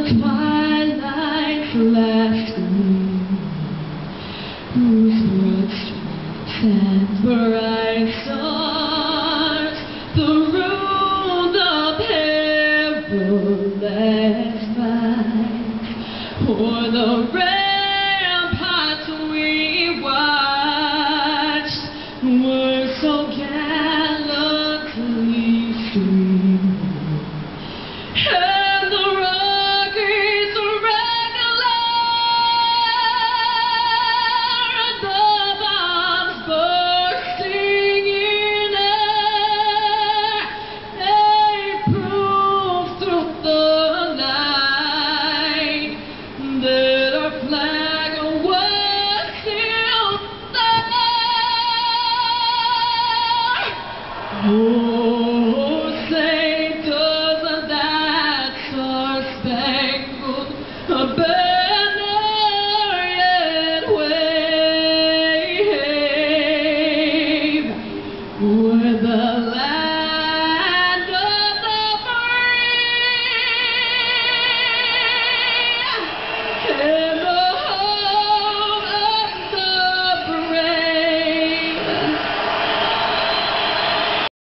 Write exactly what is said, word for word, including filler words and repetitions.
twilight's last gleam, whose broad streets and bright stars through the perilous fight, o'er the ramparts we watched, were so gallantly streaming. Oh.